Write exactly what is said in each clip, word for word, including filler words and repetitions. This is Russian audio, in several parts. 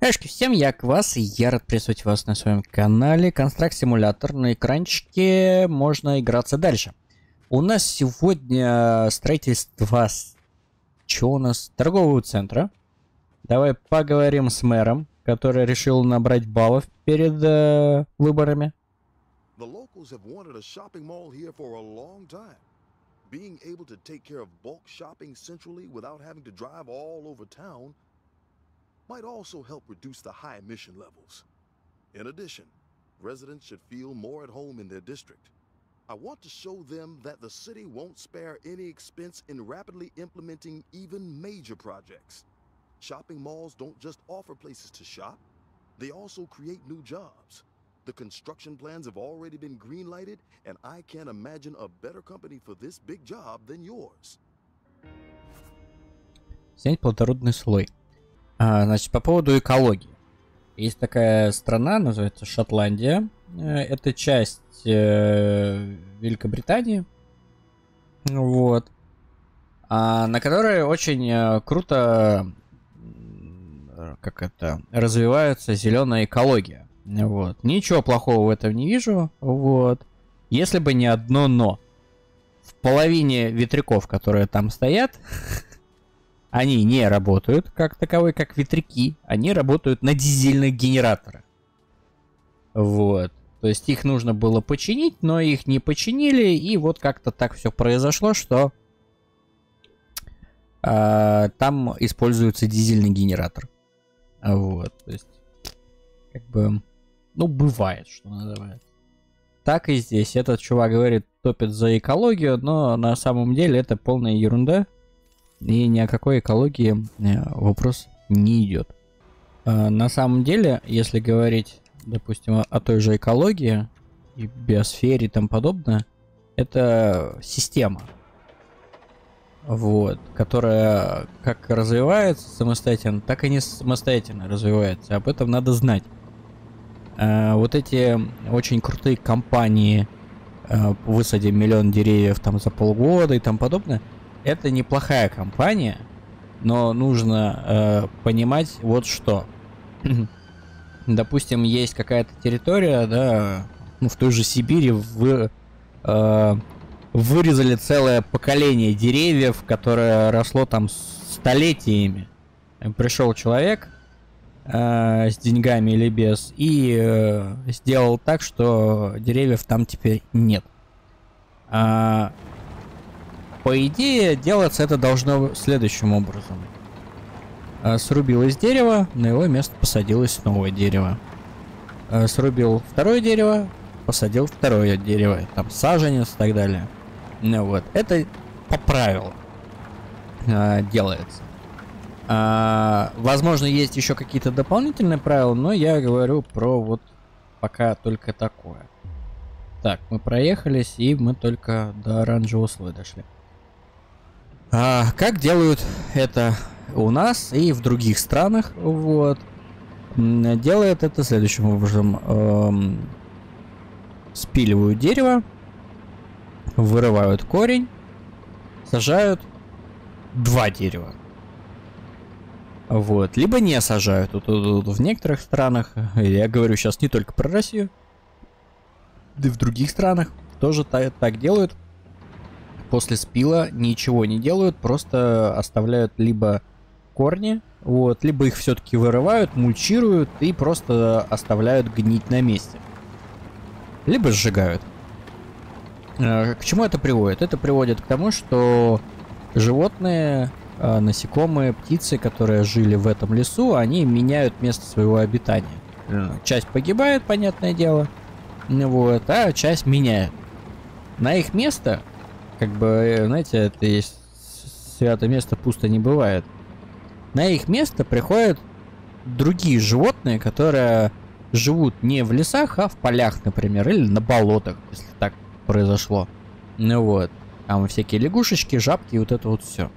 Привет всем, я Квас, и я рад приветствовать вас на своем канале Construct Simulator. На экранчике можно играться дальше. У нас сегодня строительство... Что у нас? Торгового центра. Давай поговорим с мэром, который решил набрать баллов перед э, выборами. Being able to take care of bulk shopping centrally without having to drive all over town might also help reduce the high emission levels. In addition, residents should feel more at home in their district. I want to show them that the city won't spare any expense in rapidly implementing even major projects. Shopping malls don't just offer places to shop, they also create new jobs. The construction plans have already been green-lighted, and I can't imagine a better company for this big job than yours. Снять плодородный слой. А, значит, по поводу экологии. Есть такая страна, называется Шотландия. Это часть э, Великобритании. Вот. А, на которой очень э, круто э, как это, развивается зеленая экология. Вот. Ничего плохого в этом не вижу. Вот. Если бы не одно но. В половине ветряков, которые там стоят, они не работают как таковые, как ветряки. Они работают на дизельных генераторах. Вот. То есть их нужно было починить, но их не починили. И вот как-то так все произошло, что э, там используется дизельный генератор. Вот. То есть, как бы... Ну, бывает, что называется. Так и здесь. Этот чувак говорит, топит за экологию, но на самом деле это полная ерунда. И ни о какой экологии вопрос не идет. А на самом деле, если говорить, допустим, о той же экологии и биосфере и тому подобное, это система. Вот. Которая как развивается самостоятельно, так и не самостоятельно развивается. Об этом надо знать. Uh, вот эти очень крутые компании, uh, высадим миллион деревьев там за полгода и тому подобное, это неплохая компания, но нужно uh, понимать вот что. Допустим, есть какая-то территория, да, ну, в той же Сибири в, uh, вырезали целое поколение деревьев, которое росло там столетиями. Пришел человек с деньгами или без, и э, сделал так, что деревьев там теперь нет. А, по идее, делаться это должно следующим образом. А, срубилось дерево, на его место посадилось новое дерево. А, срубил второе дерево, посадил второе дерево, там саженец и так далее. Ну вот, это по правилам а, делается. А, возможно, есть еще какие-то дополнительные правила, но я говорю про вот пока только такое. Так, мы проехались, и мы только до оранжевого слоя дошли. А, как делают это у нас и в других странах? Вот. Делают это следующим образом. Эм, спиливают дерево, вырывают корень, сажают два дерева. Вот, либо не сажают. Тут, тут, тут в некоторых странах, я говорю сейчас не только про Россию, да и в других странах тоже так, так делают. После спила ничего не делают, просто оставляют либо корни, вот, либо их все-таки вырывают, мульчируют и просто оставляют гнить на месте. Либо сжигают. К чему это приводит? Это приводит к тому, что животные... насекомые, птицы, которые жили в этом лесу, они меняют место своего обитания. Часть погибает, понятное дело, вот, а часть меняет. На их место, как бы, знаете, это есть святое место пусто не бывает. На их место приходят другие животные, которые живут не в лесах, а в полях, например, или на болотах, если так произошло. Ну вот, там всякие лягушечки, жабки и вот это вот все.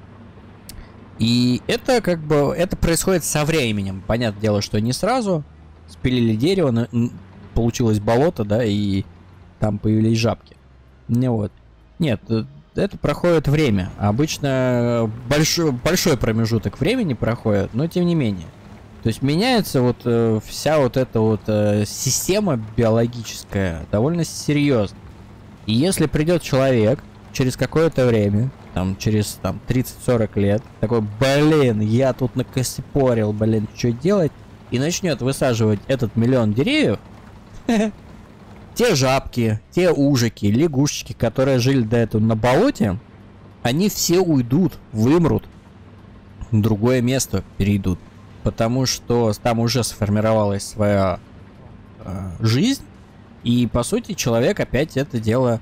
И это как бы, это происходит со временем. Понятное дело, что не сразу. Спилили дерево, получилось болото, да, и там появились жабки. Ну вот. Нет, это проходит время. Обычно большой, большой промежуток времени проходит, но тем не менее. То есть меняется вот э, вся вот эта вот э, система биологическая довольно серьезно. И если придет человек через какое-то время, там через там тридцать-сорок лет, такой, блин, я тут накосипорил, блин, что делать? И начнет высаживать этот миллион деревьев, те жабки, те ужики, лягушечки, которые жили до этого на болоте, они все уйдут, вымрут, в другое место перейдут. Потому что там уже сформировалась своя э, жизнь, и по сути человек опять это дело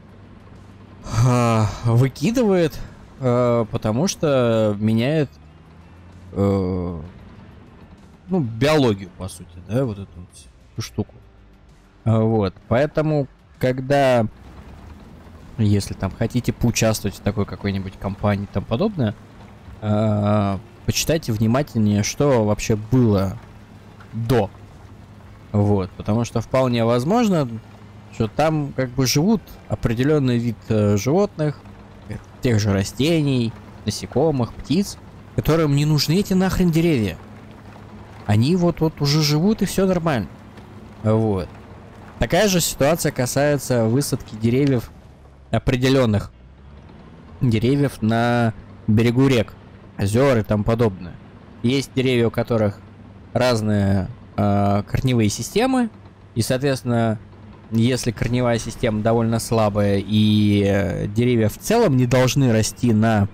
э, выкидывает, э, потому что меняет э, ну, биологию, по сути, да, вот эту вот эту штуку. Вот, поэтому, когда, если там хотите поучаствовать в такой какой-нибудь компании и тому подобное, э, почитайте внимательнее, что вообще было до. Вот, потому что вполне возможно, что там как бы живут определенный вид э, животных, тех же растений, насекомых, птиц, которым не нужны эти нахрен деревья. Они вот-вот уже живут и все нормально. Вот. Такая же ситуация касается высадки деревьев, определенных деревьев на берегу рек, озер и тому подобное. Есть деревья, у которых разные э, корневые системы, и, соответственно, если корневая система довольно слабая и э, деревья в целом не должны расти на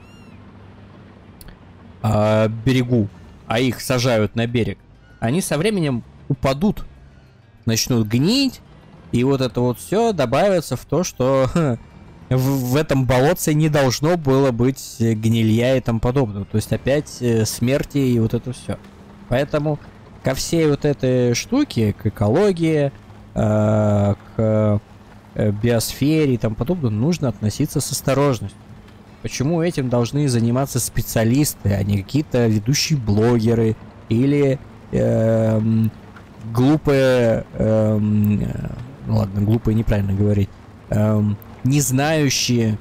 э, берегу, а их сажают на берег, они со временем упадут, начнут гнить, и вот это вот все добавится в то, что ха, в, в этом болотце не должно было быть гнилья и тому подобного. То есть опять э, смерти и вот это все. Поэтому ко всей вот этой штуке, к экологии, э, к э, биосфере и тому подобное, нужно относиться с осторожностью. Почему этим должны заниматься специалисты, а не какие-то ведущие блогеры или э, глупые... Э, ну ладно, глупые неправильно говорить. Э, не знающие,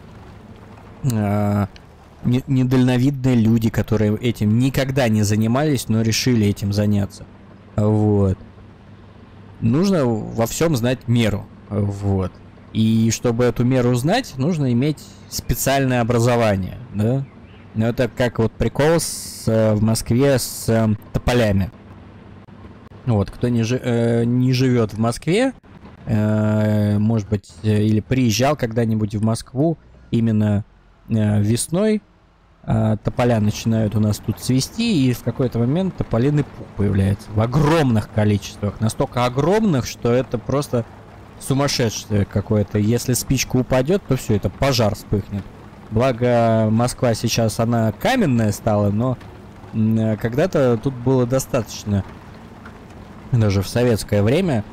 э, не, недальновидные люди, которые этим никогда не занимались, но решили этим заняться. Вот. Нужно во всем знать меру. Вот. И чтобы эту меру знать, нужно иметь специальное образование, да? Ну, это как вот прикол с, в Москве с э, тополями. Вот, кто не, жи, э, не живет в Москве, э, может быть, э, или приезжал когда-нибудь в Москву именно э, весной, э, тополя начинают у нас тут цвести, и в какой-то момент тополиный пух появляется в огромных количествах. Настолько огромных, что это просто сумасшедшее какое-то. Если спичка упадет, то все, это пожар вспыхнет. Благо, Москва сейчас, она каменная стала, но э, когда-то тут было достаточно, даже в советское время,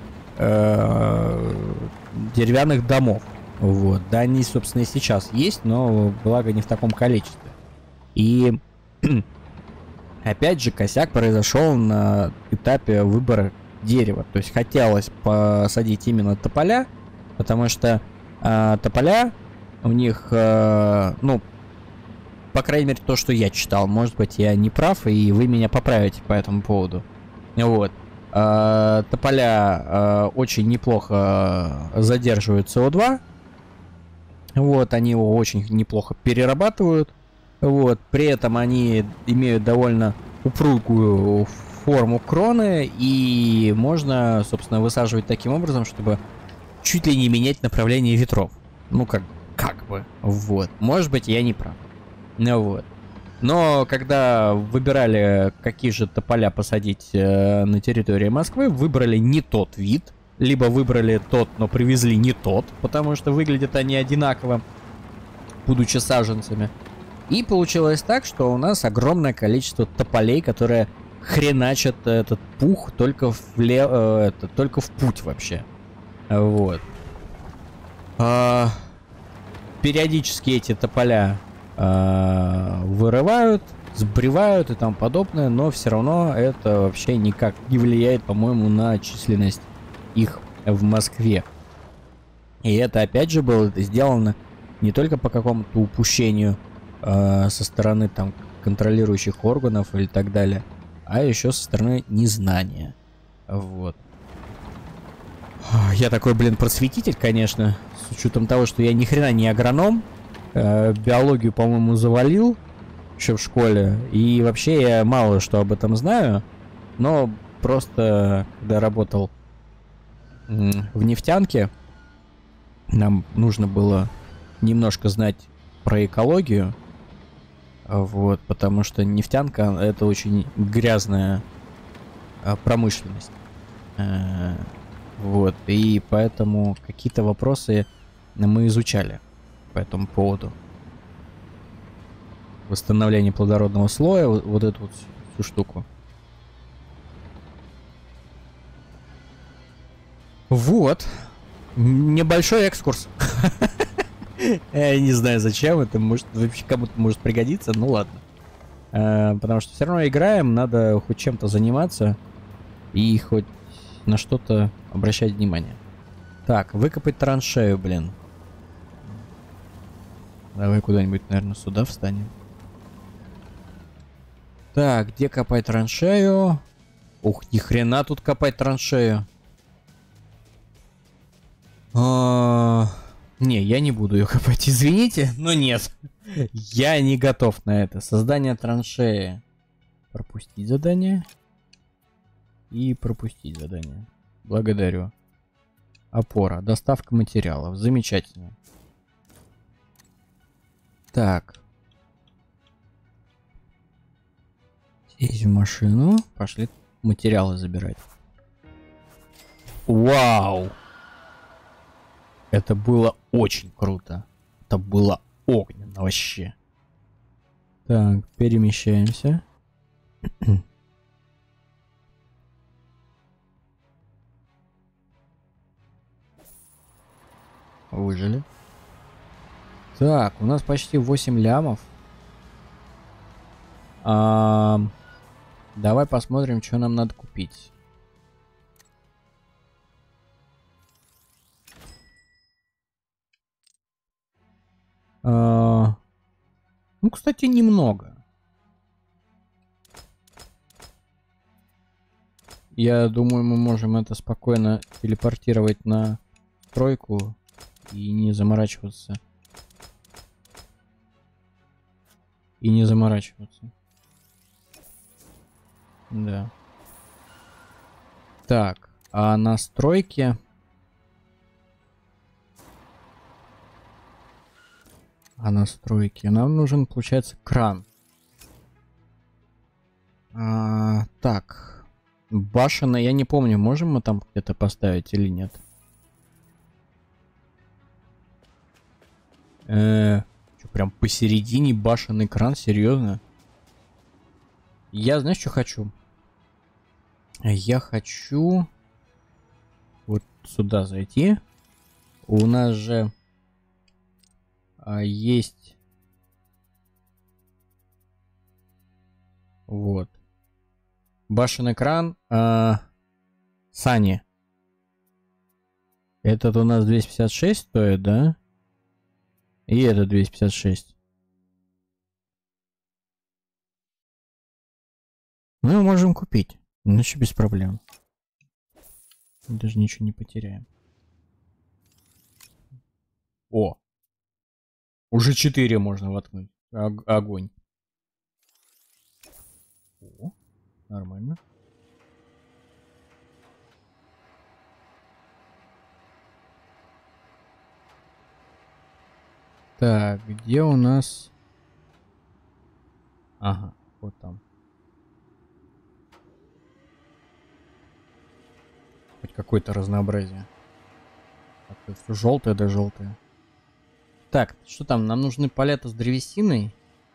э, деревянных домов. Вот. Да, они, собственно, и сейчас есть, но, благо, не в таком количестве. И, опять же, косяк произошел на этапе выбора дерева. То есть хотелось посадить именно тополя, потому что э, тополя, у них, э, ну, по крайней мере, то, что я читал, может быть, я не прав, и вы меня поправите по этому поводу. Вот. Э, тополя э, очень неплохо задерживают си о два. Вот, они его очень неплохо перерабатывают. Вот, при этом они имеют довольно упругую форму кроны, и можно, собственно, высаживать таким образом, чтобы чуть ли не менять направление ветров. Ну, как, как бы, вот. Может быть, я не прав. Ну, вот. Но когда выбирали, какие же тополя посадить э, на территории Москвы, выбрали не тот вид, либо выбрали тот, но привезли не тот, потому что выглядят они одинаково, будучи саженцами. И получилось так, что у нас огромное количество тополей, которые хреначат этот пух только в, ле... э, это, только в путь вообще. Вот. А... Периодически эти тополя а, вырывают, сбривают и тому подобное, но все равно это вообще никак не влияет, по-моему, на численность их в Москве. И это опять же было сделано не только по какому-то упущению э, со стороны там контролирующих органов или так далее, а еще со стороны незнания. Вот. Я такой, блин, просветитель, конечно, с учетом того, что я ни хрена не агроном. Э, биологию, по-моему, завалил еще в школе. И вообще я мало что об этом знаю. Но просто, когда работал в нефтянке, нам нужно было немножко знать про экологию. Вот, потому что нефтянка — это очень грязная промышленность. Вот, и поэтому какие-то вопросы мы изучали по этому поводу. Восстановление плодородного слоя, вот, вот эту вот всю штуку. Вот. Небольшой экскурс. Я не знаю, зачем это. Может, вообще кому-то может пригодиться. Ну ладно. Потому что все равно играем, надо хоть чем-то заниматься. И хоть на что-то обращать внимание. Так, выкопать траншею, блин. Давай куда-нибудь, наверное, сюда встанем. Так, где копать траншею? Ух, ни хрена тут копать траншею. А... Не, я не буду ее копать, извините, но нет. Я не готов на это. Создание траншеи. Пропустить задание. И пропустить задание. Благодарю. Опора. Доставка материалов. Замечательно. Так. Сесть в машину. Пошли материалы забирать. Вау! Это было очень круто. Это было огненно вообще. Так, перемещаемся. Выжили. Так, у нас почти восемь лямов. А, давай посмотрим, что нам надо купить. А, ну, кстати, немного. Я думаю, мы можем это спокойно телепортировать на стройку и не заморачиваться. И не заморачиваться. Да. Так, а на стройке... А на стройке нам нужен, получается, кран. А, так. Башена, я не помню, можем мы там где-то поставить или нет? Э, что, прям посередине башенный кран? Серьезно? Я, знаешь, что хочу? Я хочу вот сюда зайти. У нас же а, есть вот башенный кран а, Сани. Этот у нас двести пятьдесят шесть стоит, да? И это двести пятьдесят шесть. Мы можем купить. Иначе без проблем. Даже ничего не потеряем. О! Уже четыре можно воткнуть. Ог- огонь. О, нормально. Так, где у нас... Ага, вот там. Хоть какое-то разнообразие. А то все желтое да желтое. Так, что там? Нам нужны палеты с древесиной.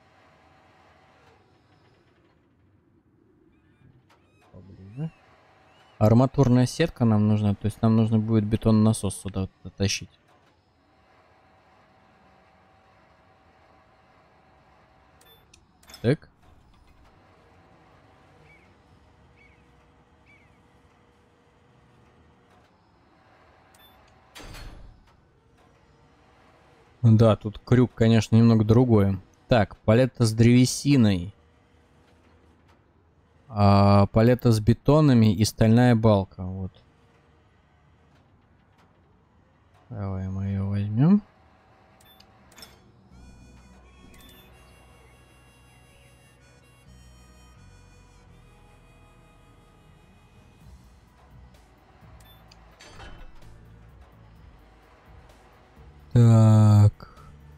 Поближе. Арматурная сетка нам нужна. То есть нам нужно будет бетонный насос сюда тащить. Так. Да, тут крюк, конечно, немного другой. Так, палета с древесиной. А, палета с бетонами и стальная балка. Вот. Давай мы ее возьмем. Так.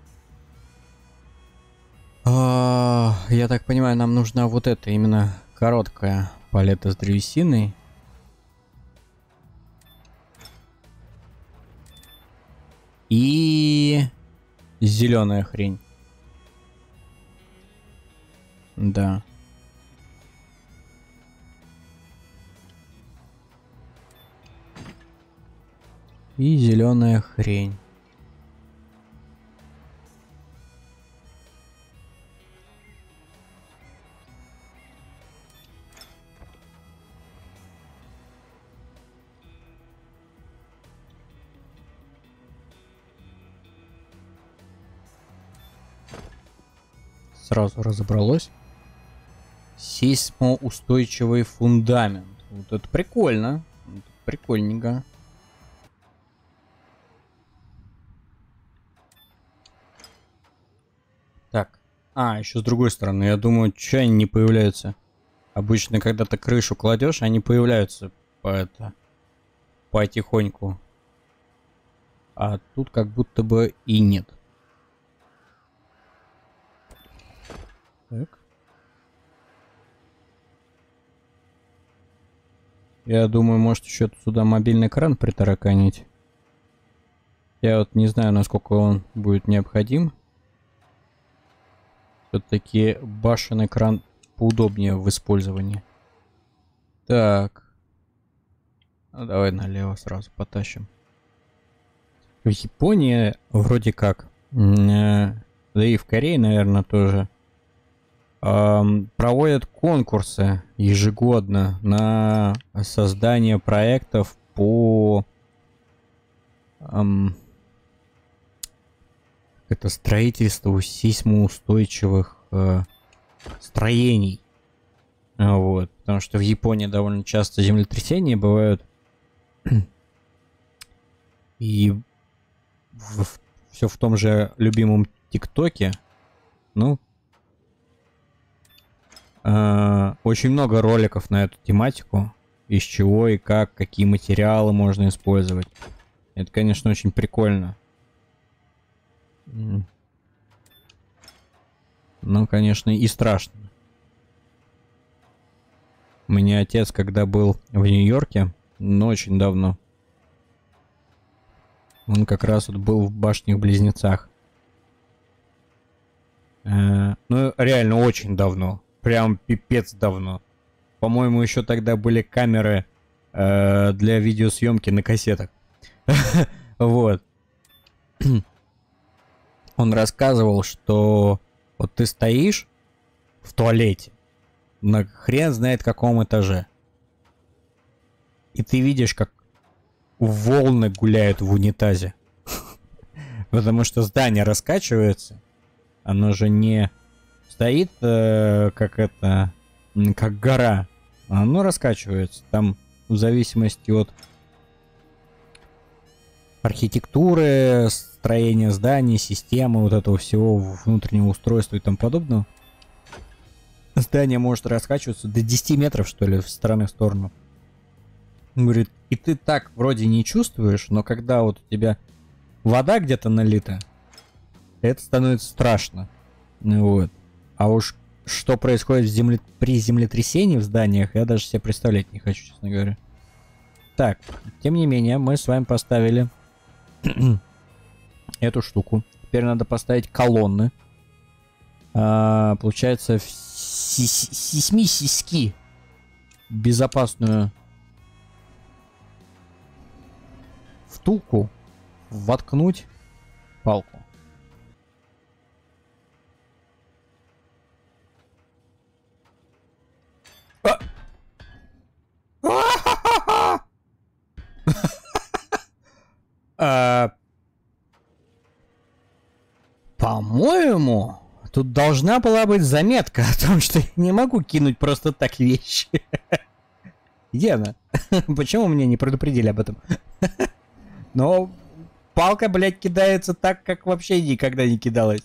А, я так понимаю, нам нужна вот эта именно короткая палета с древесиной. И зеленая хрень. Да. И зеленая хрень. Сразу разобралось. Сейсмоустойчивый фундамент. Вот это прикольно. Вот это прикольненько. Так. А, еще с другой стороны. Я думаю, что они не появляются. Обычно, когда ты крышу кладешь, они появляются по это потихоньку. А тут как будто бы и нет. Так. Я думаю, может еще сюда мобильный кран притараканить. Я вот не знаю, насколько он будет необходим. Все-таки башенный кран поудобнее в использовании. Так. Ну, давай налево сразу потащим. В Японии вроде как, да и в Корее, наверное, тоже, проводят конкурсы ежегодно на создание проектов по эм, это строительству сейсмоустойчивых э, строений. Вот. Потому что в Японии довольно часто землетрясения бывают. И в, в, все в том же любимом ТикТоке. Ну, э, очень много роликов на эту тематику. Из чего и как, какие материалы можно использовать. Это, конечно, очень прикольно. Ну, конечно, и страшно. У меня отец, когда был в Нью-Йорке, ну, очень давно, он как раз вот был в башнях-близнецах. Э, ну, реально очень давно. Прям пипец давно. По-моему, еще тогда были камеры э, для видеосъемки на кассетах. Вот. Он рассказывал, что вот ты стоишь в туалете на хрен знает каком этаже, и ты видишь, как волны гуляют в унитазе. Потому что здание раскачивается. Оно же не стоит э, как это, как гора. Оно раскачивается. Там в зависимости от архитектуры, строения зданий, системы, вот этого всего внутреннего устройства и тому подобного, здание может раскачиваться до десяти метров, что ли, в стороны в сторону. Он говорит, и ты так вроде не чувствуешь, но когда вот у тебя вода где-то налита, это становится страшно. Вот. А уж что происходит в земле... при землетрясении в зданиях, я даже себе представлять не хочу, честно говоря. Так, тем не менее, мы с вами поставили эту штуку. Теперь надо поставить колонны. А, получается, сейсмически безопасную втулку воткнуть палку. А, по-моему, Тут должна была быть заметка о том, что я не могу кинуть просто так вещи. Где она? Почему мне не предупредили об этом? Но палка, блядь, кидается так, как вообще никогда не кидалась.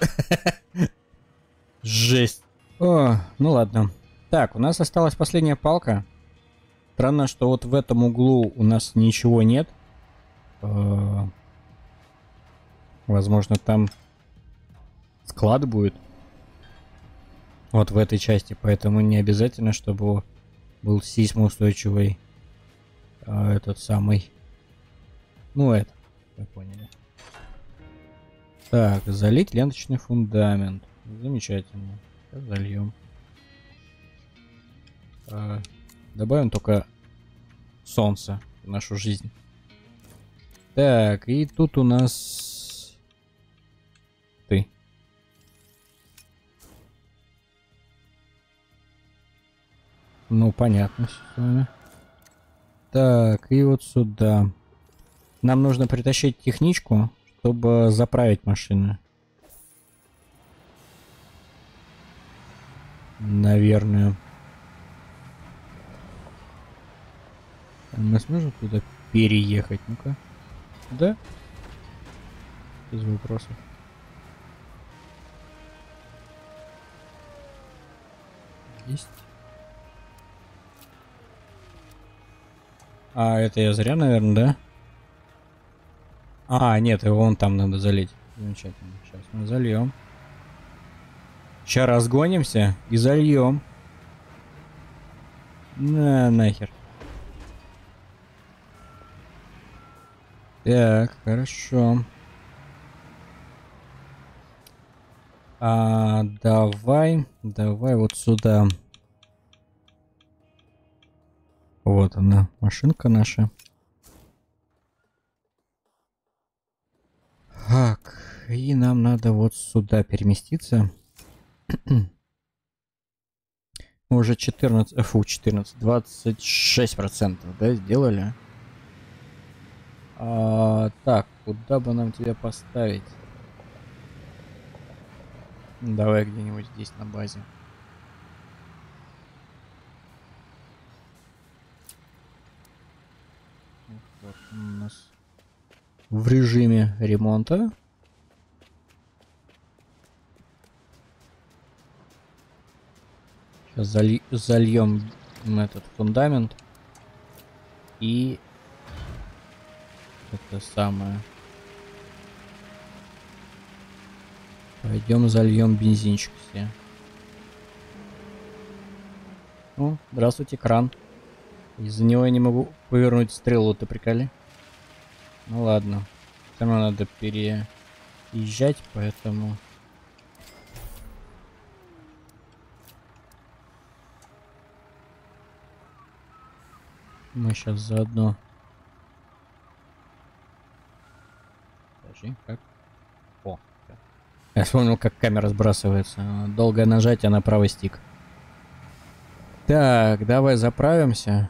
Жесть. О, ну ладно. Так, у нас осталась последняя палка. Странно, что вот в этом углу у нас ничего нет. Возможно, там склад будет. Вот в этой части. Поэтому не обязательно, чтобы был сейсмоустойчивый а, этот самый. Ну, это. Вы поняли. Так, залить ленточный фундамент. Замечательно. Сейчас зальем. А, добавим только солнце в нашу жизнь. Так, и тут у нас ты. Ну, понятно все с вами. Так, и вот сюда. Нам нужно притащить техничку, чтобы заправить машину. Наверное. Мы сможем туда переехать? Ну-ка. Да? Без вопросов. Есть. А, это я зря, наверное, да? А, нет, его вон там надо залить. Замечательно. Сейчас мы зальем. Сейчас разгонимся и зальем. На, нахер. Так, хорошо. А, давай, давай вот сюда. Вот она, машинка наша. Так, и нам надо вот сюда переместиться. Мы уже четырнадцать, фу, четырнадцать, двадцать шесть процентов, да, сделали? А, так, куда бы нам тебя поставить? Давай где-нибудь здесь на базе. Вот у нас в режиме ремонта. Сейчас зали зальем этот фундамент и это самое. Пойдем зальем бензинчик все. О, здравствуйте, кран. Из-за него я не могу повернуть стрелу, ты приколи? Ну ладно. Все равно надо переезжать, поэтому... Мы сейчас заодно... Подожди, как? О, я вспомнил, как камера сбрасывается. Долгое нажатие на правый стик. Так, давай заправимся.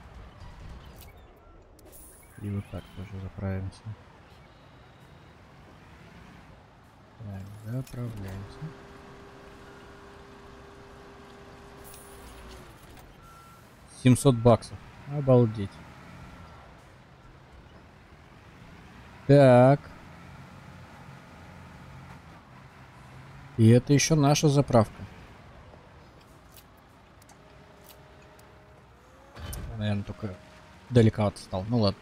И вот так тоже заправимся. Так, заправляемся. семьсот баксов. Обалдеть. Так. И это еще наша заправка. Наверное, только далековато стал. Ну ладно.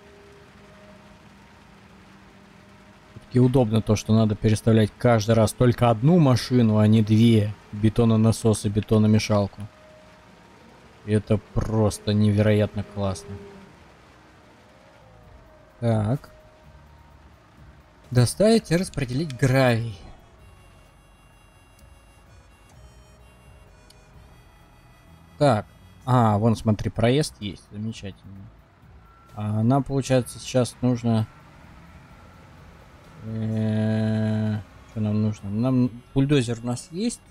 Все-таки удобно то, что надо переставлять каждый раз только одну машину, а не две. Бетононасос и бетономешалку. И это просто невероятно классно. Так. Доставить и распределить гравий. Так. А, вон, смотри, проезд есть. Замечательно. А нам, получается, сейчас нужно... Что нам нужно? Нам бульдозер у нас есть.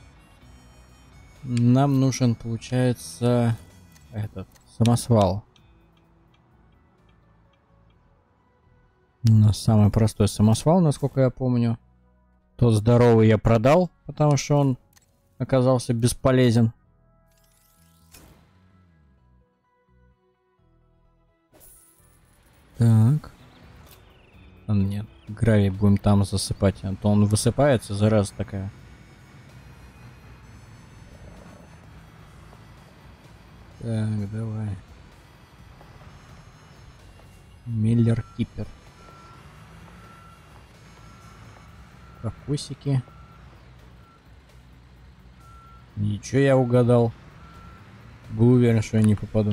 Нам нужен, получается, этот самосвал. У нас самый простой самосвал, насколько я помню. Тот здоровый я продал потому что он оказался бесполезен. Так. А нет, гравий будем там засыпать, а то он высыпается, зараза такая. Так, давай. Миллер Кипер. Кокосики. Ничего, я угадал. Был уверен, что я не попаду.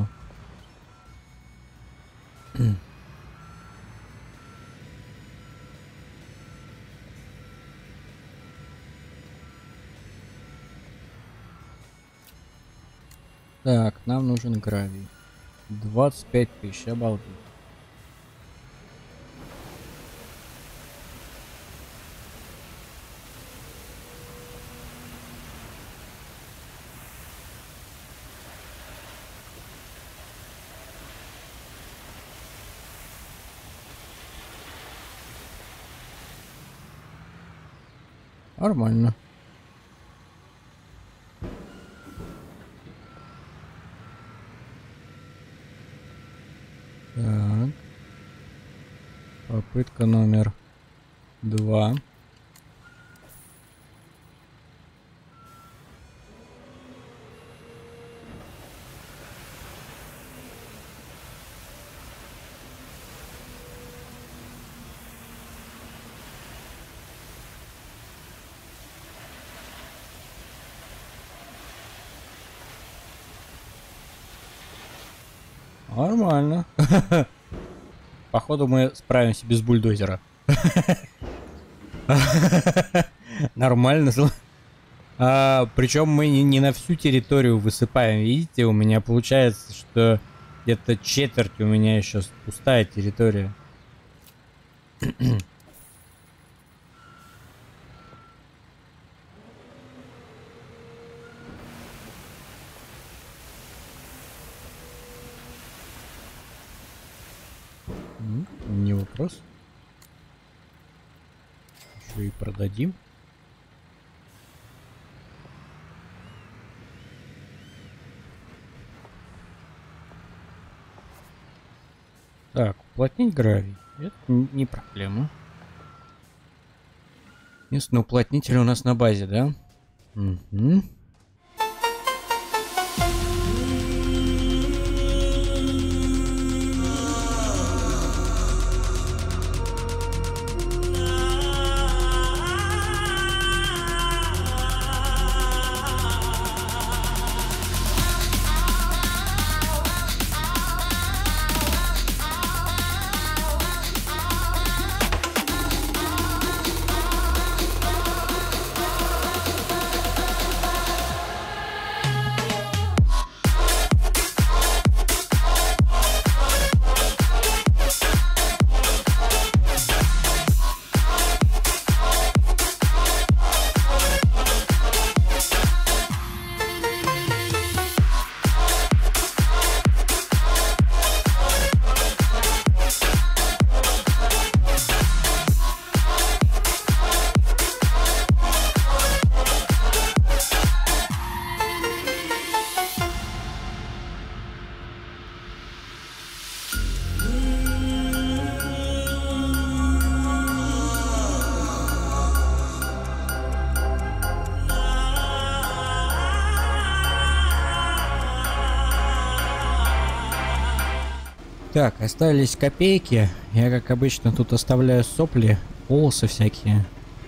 Так, нам нужен гравий. двадцать пять тысяч, обалдеть. Нормально. Так. Попытка номер два. Нормально. Походу мы справимся без бульдозера. Нормально. А, причем мы не, не на всю территорию высыпаем. Видите, у меня получается, что где-то четверть у меня еще пустая территория. Не вопрос. Еще и продадим. Так, уплотнить гравий. Это не проблема. Единственное, уплотнитель у нас на базе, да? Угу. Так, остались копейки. Я, как обычно, тут оставляю сопли, волосы всякие.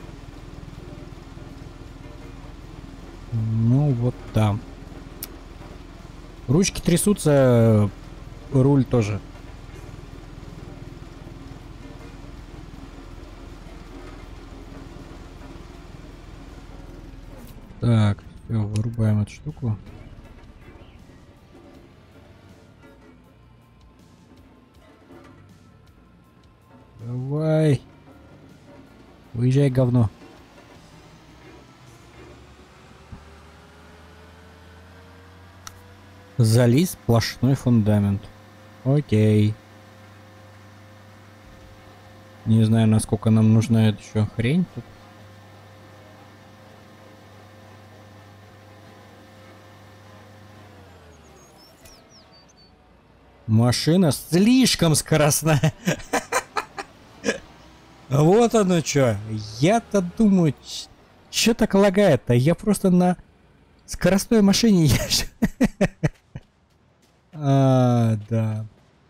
Ну, вот там. Ручки трясутся, руль тоже. Так, все, вырубаем эту штуку. Давай. Выезжай, говно. Залез сплошной фундамент. Окей. Не знаю, насколько нам нужна эта еще хрень тут. Машина слишком скоростная. Вот оно что. Я-то думаю, что так лагает-то? Я просто на скоростной машине езжу. А, да.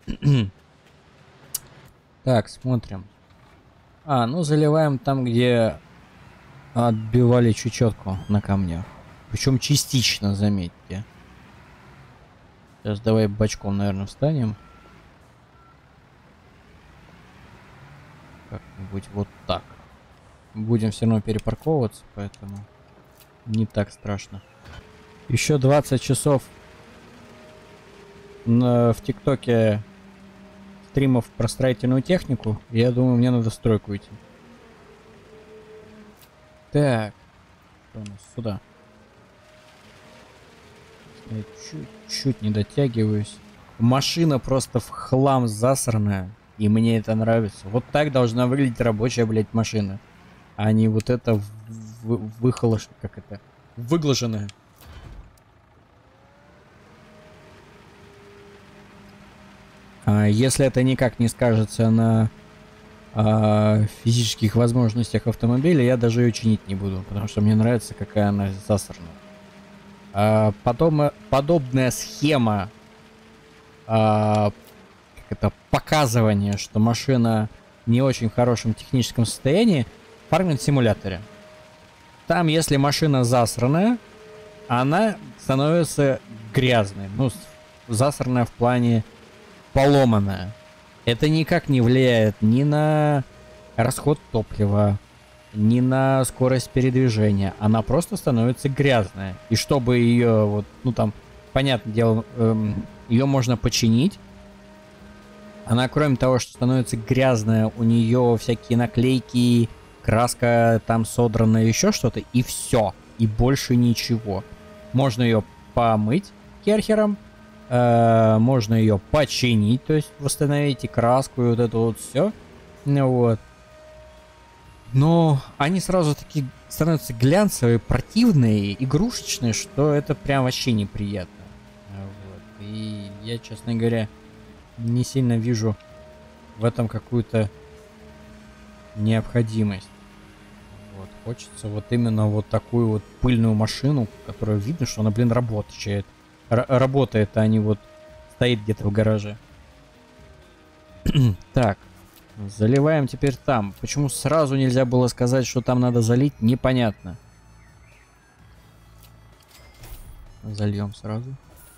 Так, смотрим. А, ну заливаем там, где отбивали чечетку на камнях. Причем частично, заметьте. Сейчас давай бочком, наверное, встанем. Как-нибудь вот так. Будем все равно перепарковываться, поэтому не так страшно. Еще двадцать часов на, в ТикТоке стримов про строительную технику. Я думаю, мне надо в стройку идти. Так. Что у нас сюда? Я чуть-чуть не дотягиваюсь. Машина просто в хлам засранная. И мне это нравится. Вот так должна выглядеть рабочая, блядь, машина. А не вот это выхолош... Как это? Выглаженная. А если это никак не скажется на а, физических возможностях автомобиля, я даже ее чинить не буду. Потому что мне нравится, какая она засранная. А, потом, подобная схема а, как это, показывания, что машина не очень в хорошем техническом состоянии, в фарминг-симуляторе. Там, если машина засранная, она становится грязной. Ну, засранная в плане поломанная. Это никак не влияет ни на расход топлива, ни на скорость передвижения. Она просто становится грязная. И чтобы ее, вот, ну там, понятное дело, эм, ее можно починить. Она, кроме того, что становится грязная, у нее всякие наклейки, краска там содрана, еще что-то, и все. И больше ничего. Можно ее помыть керхером, э, можно ее починить, то есть восстановить и краску, и вот это вот все. Вот. Но они сразу такие становятся глянцевые, противные, игрушечные, что это прям вообще неприятно. Вот. И я, честно говоря, не сильно вижу в этом какую-то необходимость. Вот. Хочется вот именно вот такую вот пыльную машину, которая видно, что она, блин, работает. Р- работает, а не вот стоит где-то в гараже. Так. Заливаем теперь там. Почему сразу нельзя было сказать, что там надо залить, непонятно. Зальем сразу.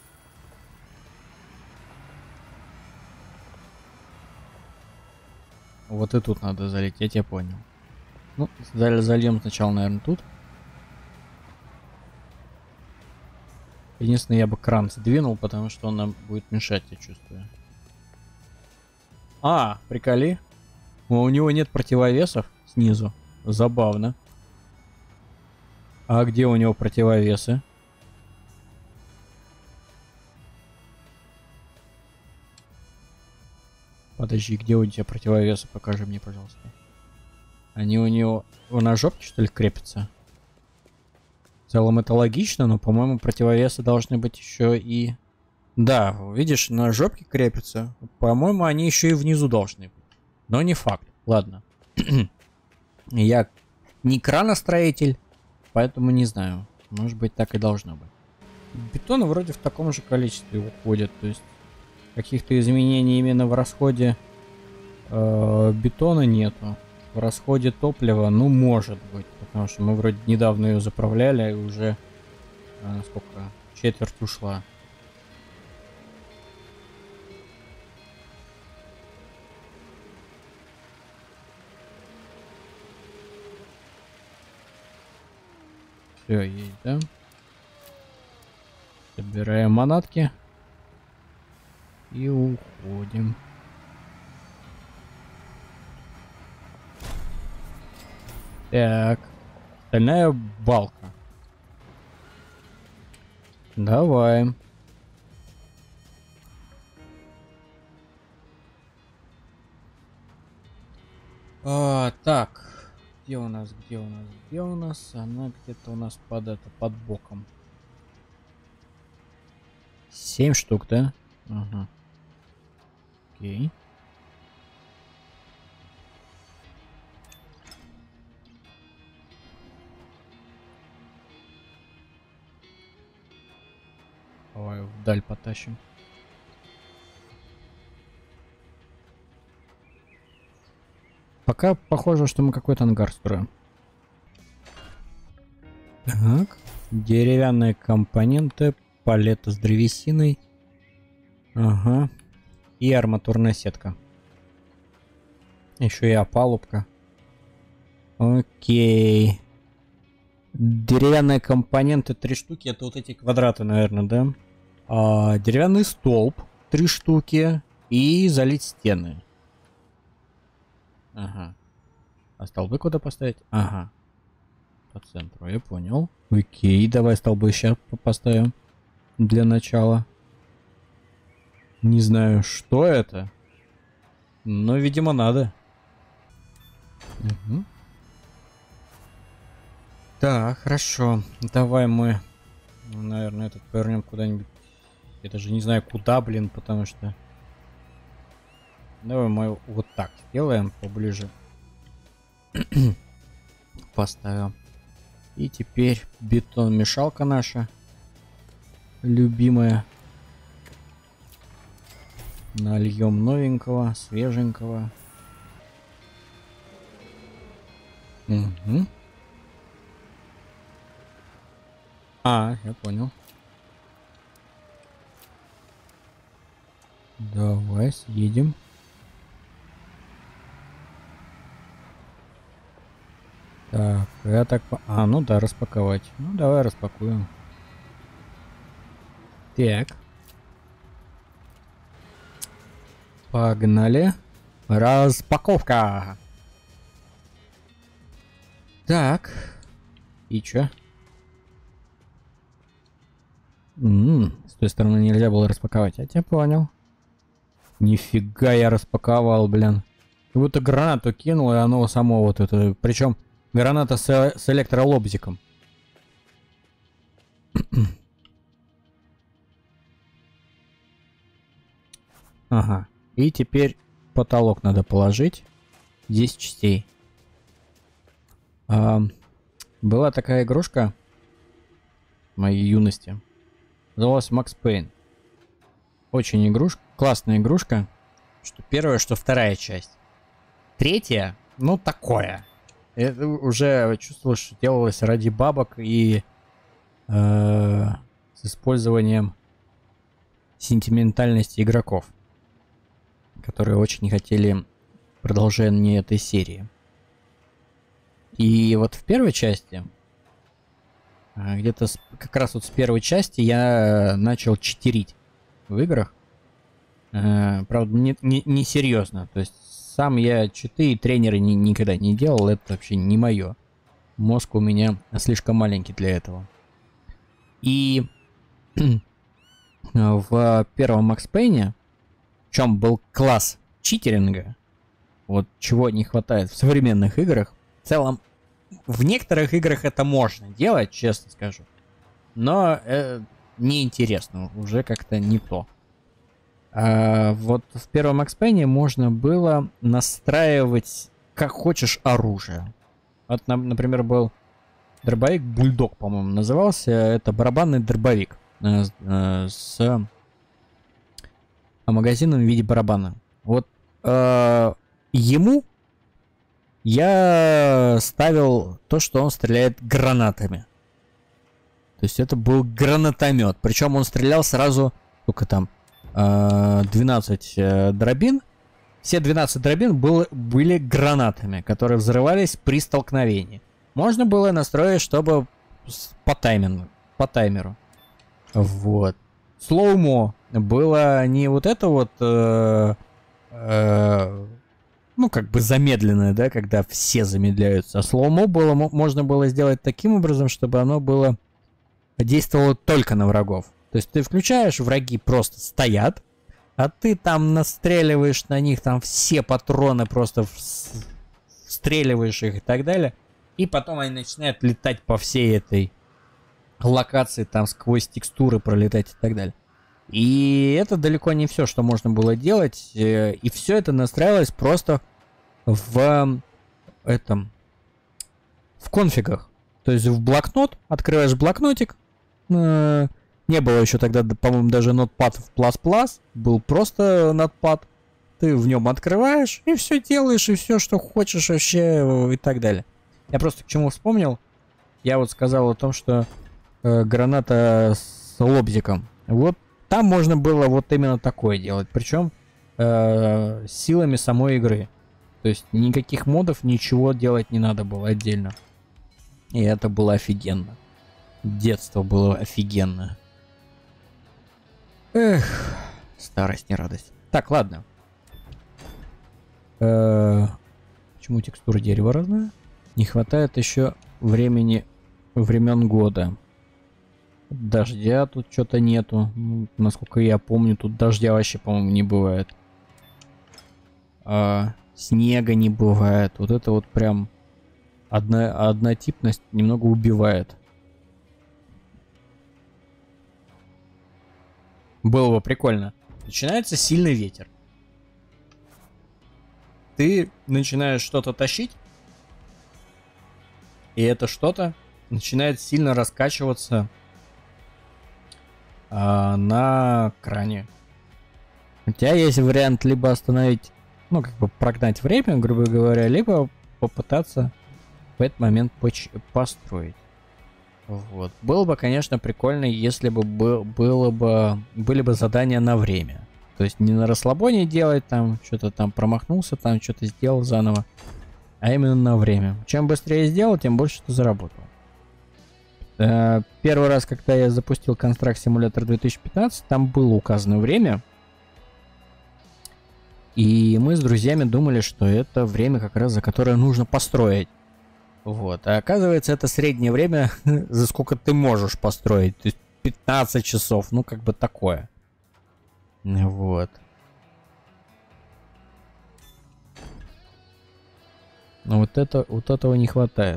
Вот и тут надо залить, я тебя понял. Ну, зальем сначала, наверное, тут. Единственное, я бы кран сдвинул, потому что он нам будет мешать, я чувствую. А, приколи. У него нет противовесов снизу. Забавно. А где у него противовесы? Подожди, где у тебя противовесы? Покажи мне, пожалуйста. Они у него на жопке, что ли, крепятся? В целом это логично, но, по-моему, противовесы должны быть еще и... Да, видишь, на жопке крепятся. По-моему, они еще и внизу должны быть. Но не факт. Ладно. Я не краностроитель, поэтому не знаю. Может быть, так и должно быть. Бетон вроде в таком же количестве уходит. То есть каких-то изменений именно в расходе э, бетона нету. В расходе топлива, ну, может быть. Потому что мы вроде недавно ее заправляли, и уже э, сколько? Четверть ушла. Все, есть, да? Собираем манатки. И уходим. Так. Стальная балка. Давай. А, так. Где у нас, где у нас, где у нас? Она где-то у нас под это, под боком. Семь штук, да? Ага. Окей. Давай вдаль потащим. Пока похоже, что мы какой-то ангар строим. Так. Деревянные компоненты, палета с древесиной. Ага. И арматурная сетка. Еще и опалубка. Окей. Деревянные компоненты три штуки. Это вот эти квадраты, наверное, да? А, деревянный столб три штуки. И залить стены. Ага. А столбы куда поставить? Ага. По центру, я понял. Окей, давай столбы сейчас поставим. Для начала. Не знаю, что это. Но, видимо, надо. Угу. Так, хорошо. Давай мы, наверное, этот повернем куда-нибудь. Я даже не знаю, куда, блин, потому что... Давай мы вот так сделаем поближе. Поставим. И теперь бетон-мешалка наша. Любимая. Нальем новенького, свеженького. Угу. А, я понял. Давай съедем. Так, я так... А, ну да, распаковать. Ну, давай распакуем. Так. Погнали. Распаковка. Так. И чё? М-м, с той стороны нельзя было распаковать. Я тебя понял. Нифига я распаковал, блин. Как будто гранату кинул, и оно само вот это... Причем граната с, с электролобзиком. Ага. И теперь потолок надо положить. десять частей. А, была такая игрушка в моей юности. Называлась Макс Пейн. Очень игрушка. Классная игрушка. Что первая, что вторая часть. Третья, ну такое. Это уже чувствовал, что делалось ради бабок и э, с использованием сентиментальности игроков, которые очень не хотели продолжения этой серии. И вот в первой части, где-то с, как раз вот с первой части я начал читерить в играх. Э, правда, не, не, не серьезно. То есть сам я читы и тренеры ни, никогда не делал. Это вообще не мое. Мозг у меня слишком маленький для этого. И в первом Макс Пейне, в чем был класс читеринга, вот чего не хватает в современных играх. В целом, в некоторых играх это можно делать, честно скажу. Но э, неинтересно, уже как-то не то. А вот в первом Макс Пейне можно было настраивать как хочешь оружие. Вот, например, был дробовик Бульдог, по-моему, назывался. Это барабанный дробовик э, э, с магазином в виде барабана. Вот э, ему я ставил то, что он стреляет гранатами. То есть это был гранатомет. Причем он стрелял сразу, сколько там, двенадцать дробин. Все двенадцать дробин был, были гранатами, которые взрывались при столкновении. Можно было настроить, чтобы по таймингу, по таймеру. Вот. Слоумо было не вот это вот, э, э, ну как бы замедленное, да, когда все замедляются. А слоумо было, можно было сделать таким образом, чтобы оно было действовало только на врагов. То есть ты включаешь, враги просто стоят, а ты там настреливаешь на них там все патроны, просто встреливаешь их и так далее. И потом они начинают летать по всей этой локации, там сквозь текстуры пролетать и так далее. И это далеко не все, что можно было делать. И все это настраивалось просто в этом, в конфигах. То есть в блокнот, открываешь блокнотик. Не было еще тогда, по-моему, даже Notepad в плюс плюс. Был просто Notepad. Ты в нем открываешь и все делаешь, и все, что хочешь вообще, и так далее. Я просто к чему вспомнил. Я вот сказал о том, что э, граната с лобзиком. Вот там можно было вот именно такое делать. Причем э, силами самой игры. То есть никаких модов, ничего делать не надо было отдельно. И это было офигенно. Детство было офигенно. Эх, старость не радость. Так, ладно. Э-э- почему текстура дерева разная? Не хватает еще времени, времен года. Дождя тут что-то нету. Ну, насколько я помню, тут дождя вообще, по-моему, не бывает. А, снега не бывает. Вот это вот прям одна, однотипность немного убивает. Было бы прикольно. Начинается сильный ветер. Ты начинаешь что-то тащить, и это что-то начинает сильно раскачиваться а, на кране. У тебя есть вариант либо остановить, ну, как бы прогнать время, грубо говоря, либо попытаться в этот момент построить. Вот. Было бы, конечно, прикольно, если бы был, было бы, были бы задания на время. То есть не на расслабоне делать, там, что-то там промахнулся, там, что-то сделал заново. А именно на время. Чем быстрее сделал, тем больше ты заработал. Э, первый раз, когда я запустил Construct Simulator две тысячи пятнадцать, там было указано время. И мы с друзьями думали, что это время как раз, за которое нужно построить. Вот. А оказывается, это среднее время, за сколько ты можешь построить. То есть пятнадцать часов. Ну, как бы такое. Вот. Но вот, это, вот этого не хватает.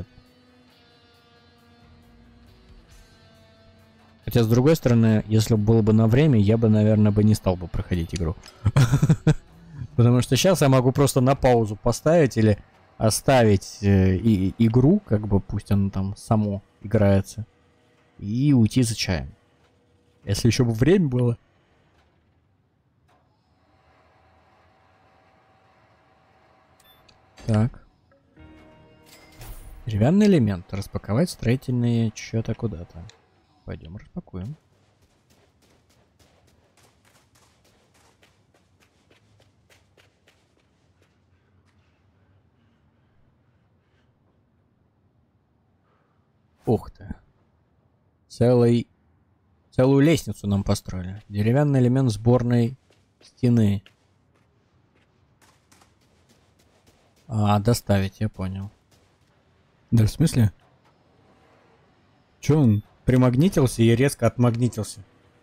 Хотя, с другой стороны, если бы было бы на время, я бы, наверное, бы не стал бы проходить игру. Потому что сейчас я могу просто на паузу поставить или оставить э, и, игру, как бы пусть она там само играется, и уйти за чаем. Если еще бы время было. Так. Деревянный элемент. Распаковать строительные что-то куда-то. Пойдем распакуем. Ух ты. Целый... Целую лестницу нам построили. Деревянный элемент сборной стены. А, доставить, я понял. Да, в смысле? Че он примагнитился и резко отмагнитился?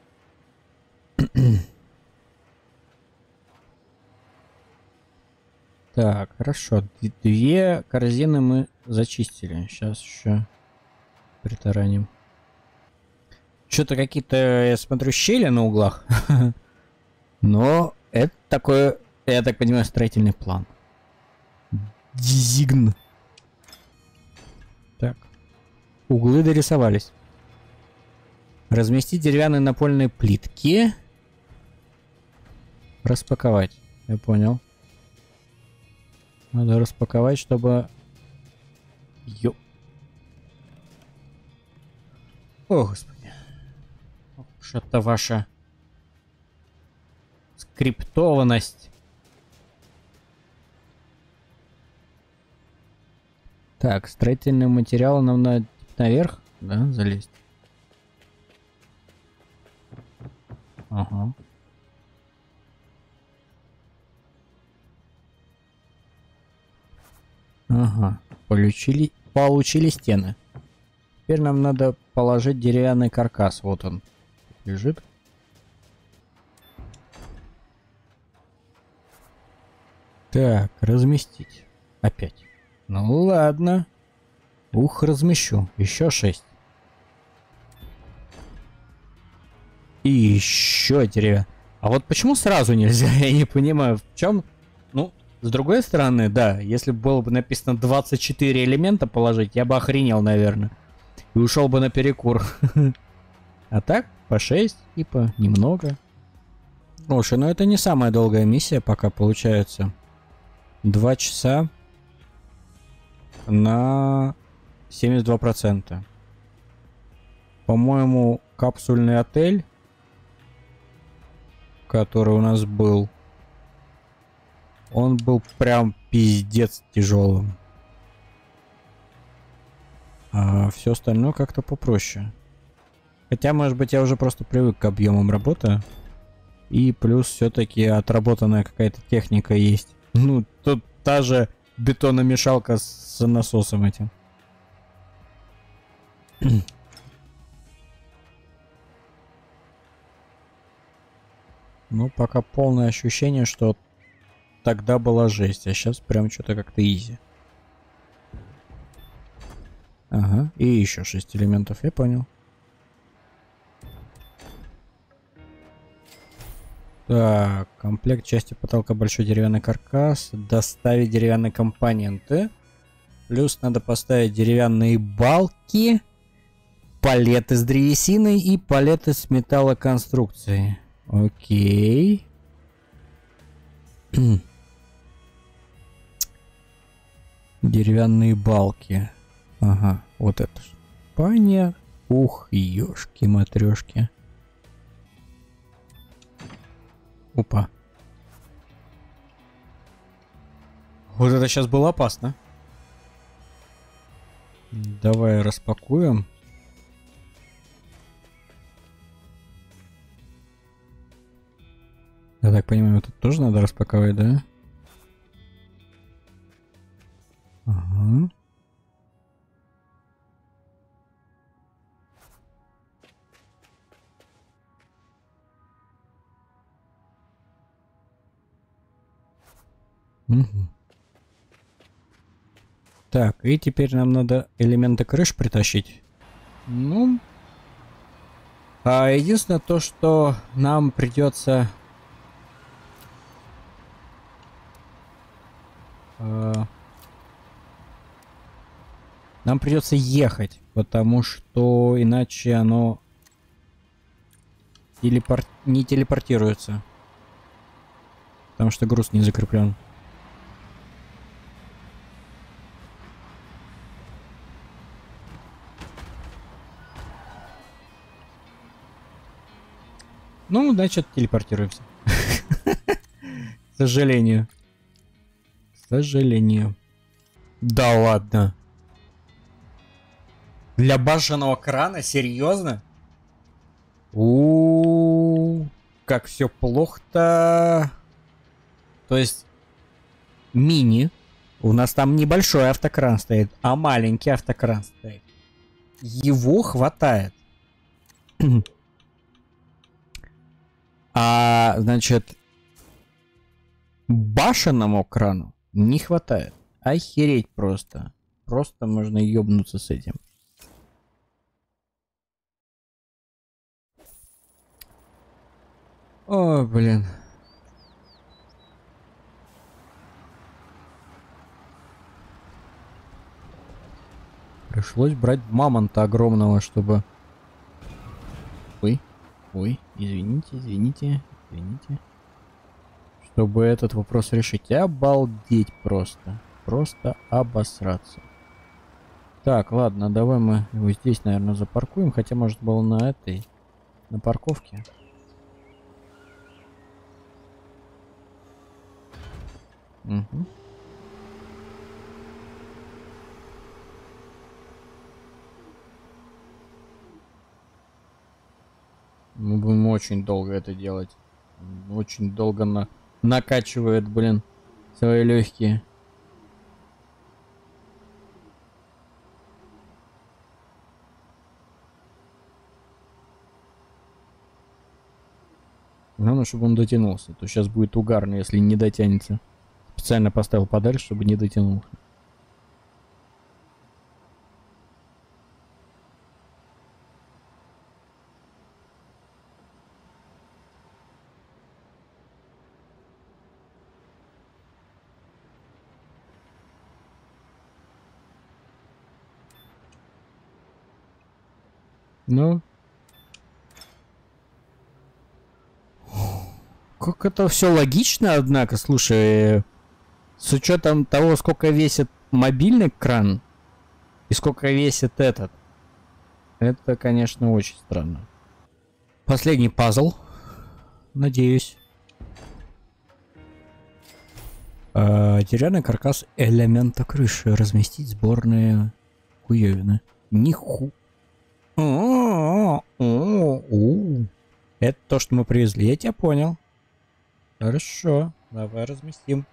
Так, хорошо. Две корзины мы зачистили. Сейчас еще притараним. Что-то какие-то, я смотрю, щели на углах. Но это такое, я так понимаю, строительный план. Дизигн. Так. Углы дорисовались. Разместить деревянные напольные плитки. Распаковать. Я понял. Надо распаковать, чтобы... Ё... О, господи. Что-то ваша скриптованность. Так, строительные материалы нам надо наверх, да, залезть. Ага. Ага. Получили, получили стены. Теперь нам надо положить деревянный каркас. Вот он лежит. Так, разместить. Опять. Ну ладно. Ух, размещу. Еще шесть. И еще деревья. А вот почему сразу нельзя? Я не понимаю, в чем... Ну, с другой стороны, да, если бы было бы написано двадцать четыре элемента положить, я бы охренел, наверное. И ушел бы на перекур. А так, по шесть, типа, немного. Слушай, ну это не самая долгая миссия пока получается. Два часа на семьдесят два процента. По-моему, капсульный отель, который у нас был, он был прям пиздец тяжелым. А все остальное как-то попроще. Хотя, может быть, я уже просто привык к объемам работы. И плюс все-таки отработанная какая-то техника есть. Ну, тут та же бетономешалка с насосом этим. Ну, пока полное ощущение, что тогда была жесть, а сейчас прям что-то как-то изи. Ага, и еще шесть элементов, я понял. Так, комплект части потолка, большой деревянный каркас, доставить деревянные компоненты. Плюс надо поставить деревянные балки, палеты с древесиной и палеты с металлоконструкцией. Окей. Деревянные балки. Ага, вот это ж. Понятно. Ух, ёшки-матрёшки. Опа. Вот это сейчас было опасно. Давай распакуем. Я так понимаю, тут тоже надо распаковать, да? Ага. Угу. Так, и теперь нам надо элементы крыш притащить. Ну, а единственное то, что нам придется э, нам придется ехать, потому что иначе оно телепорт... не телепортируется, потому что груз не закреплен. Ну, значит, телепортируемся. К сожалению. К сожалению. Да ладно. Для башенного крана? Серьезно? У, как все плохо-то. То есть мини. У нас там небольшой автокран стоит, а маленький автокран стоит. Его хватает. А, значит, башенному крану не хватает. Охереть просто. Просто можно ёбнуться с этим. О, блин. Пришлось брать мамонта огромного, чтобы... Ой. Ой, извините, извините, извините. Чтобы этот вопрос решить. Обалдеть просто. Просто обосраться. Так, ладно, давай мы его здесь, наверное, запаркуем. Хотя, может, было на этой... На парковке. Угу. Мы будем очень долго это делать. Очень долго на... накачивает, блин, свои легкие. Главное, чтобы он дотянулся. То сейчас будет угарно, если не дотянется. Специально поставил подальше, чтобы не дотянулся. Ну. Как это все логично, однако, слушай, с учетом того, сколько весит мобильный кран и сколько весит этот, это, конечно, очень странно. Последний пазл, надеюсь. А, деревянный каркас элемента крыши. Разместить сборные хуевины. Ниху. Это то, что мы привезли. Я тебя понял. Хорошо. Давай разместим.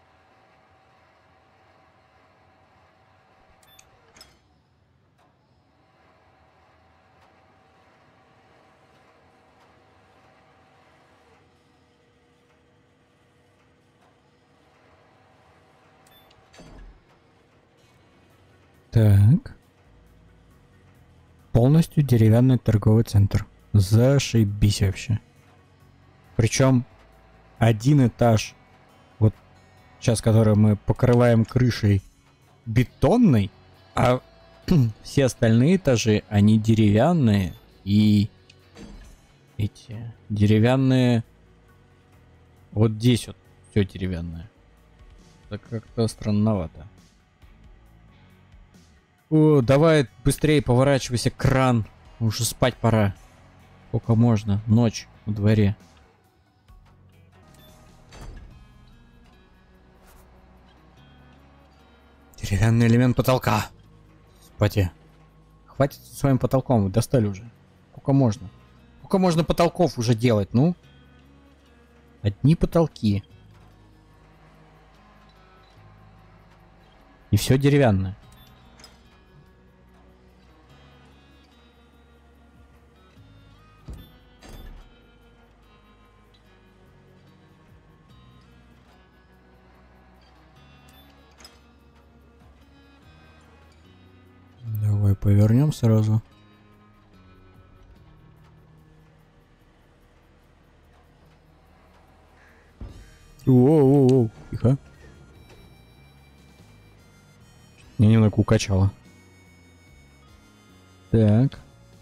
Так. Полностью деревянный торговый центр. Зашибись вообще. Причем один этаж, вот сейчас, который мы покрываем крышей, бетонный, а все остальные этажи, они деревянные и эти деревянные. Вот здесь вот все деревянное. Это как-то странновато. О, давай быстрее поворачивайся, кран. Уже спать пора. Сколько можно? Ночь на дворе. Деревянный элемент потолка. Спати. Хватит со своим потолком, вы достали уже. Сколько можно? Сколько можно потолков уже делать, ну? Одни потолки. И все деревянное. Давай повернем сразу. Воу-воу-воу, тихо. Меня немного укачало. Так.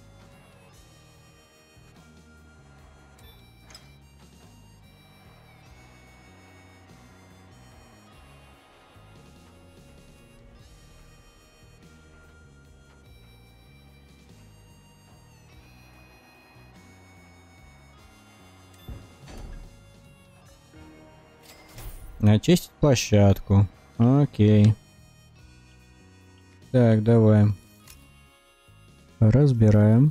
Очистить площадку. Окей. Так, давай. Разбираем.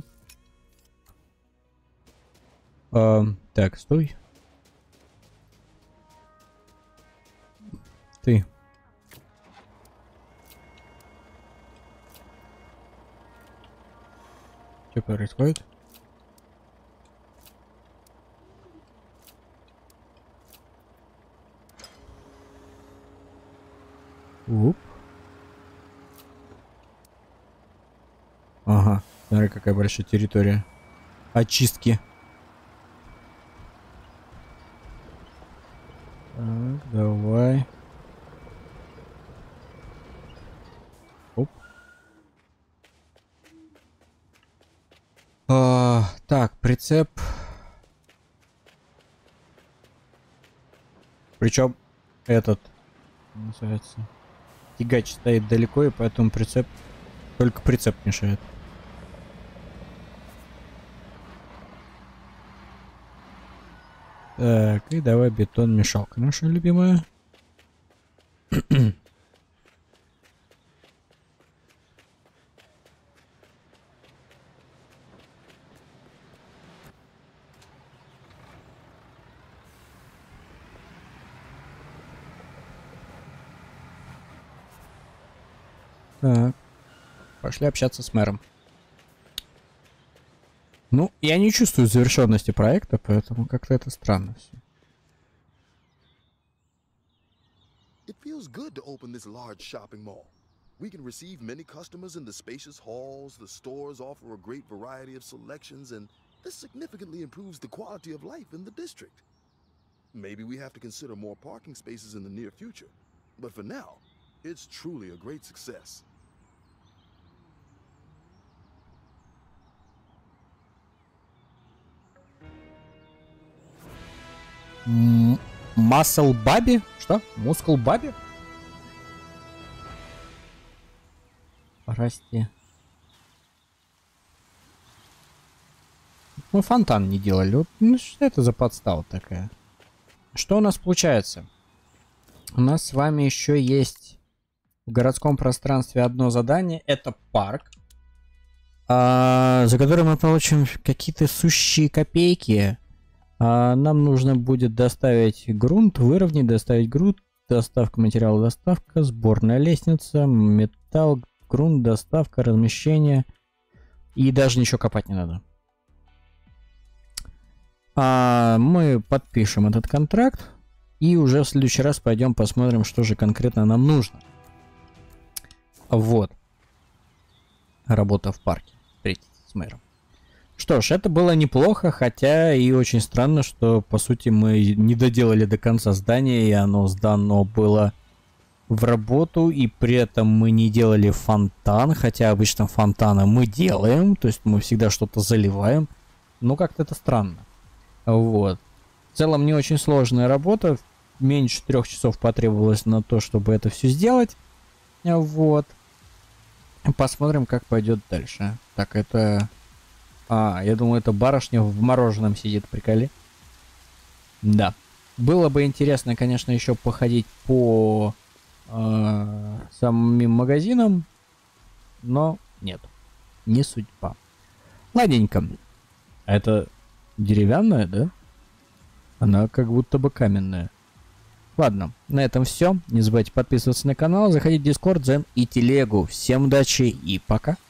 А, так, стой. Ты. Что происходит? Уп. Ага, смотри, какая большая территория очистки. Так, давай. Оп. А, так, прицеп. Причем этот называется. Тягач стоит далеко, и поэтому прицеп. Только прицеп мешает. Так, и давай бетон-мешалка наша любимая. Так. Пошли общаться с мэром. Ну, я не чувствую завершенности проекта, поэтому как-то это странно все. It feels good to open this large shopping mall. We can receive many customers in the spacious halls, the stores offer a great variety of selections, and this significantly improves the quality of life in the district. Maybe we have to consider more parking spaces in the near future, but for now, it's truly a great success. Масл Баби? Что? Мускул Баби? Расти. Ну, фонтан не делали. Вот, ну, что это за подстава такая? Что у нас получается? У нас с вами еще есть в городском пространстве одно задание. Это парк. А, за который мы получим какие-то сущие копейки. А, нам нужно будет доставить грунт, выровнять, доставить грунт, доставка материала, доставка, сборная лестница, металл, грунт, доставка, размещение. И даже ничего копать не надо. А, мы подпишем этот контракт и уже в следующий раз пойдем посмотрим, что же конкретно нам нужно. Вот. Работа в парке. Встретиться с мэром. Что ж, это было неплохо, хотя и очень странно, что по сути мы не доделали до конца здание, и оно сдано было в работу, и при этом мы не делали фонтан, хотя обычно фонтаны мы делаем, то есть мы всегда что-то заливаем. Ну, как-то это странно. Вот. В целом не очень сложная работа. Меньше трех часов потребовалось на то, чтобы это все сделать. Вот. Посмотрим, как пойдет дальше. Так, это... А, я думаю, это барышня в мороженом сидит, приколи. Да. Было бы интересно, конечно, еще походить по э, самим магазинам. Но нет. Не судьба. Ладненько. Это... Деревянная, да? Она как будто бы каменная. Ладно, на этом все. Не забывайте подписываться на канал, заходить в Discord, Дзен и Телегу. Всем удачи и пока.